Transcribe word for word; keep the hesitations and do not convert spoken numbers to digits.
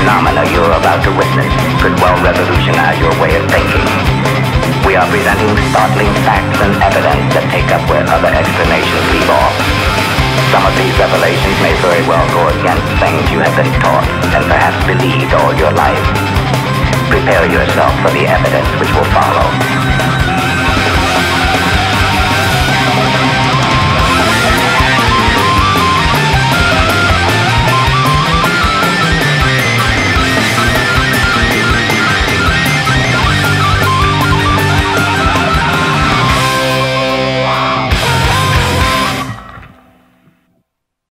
phenomena you're about to witness could well revolutionize your way of thinking. We are presenting startling facts and evidence that take up where other explanations leave off. Some of these revelations may very well go against things you have been taught and perhaps believed all your life. Prepare yourself for the evidence which will follow.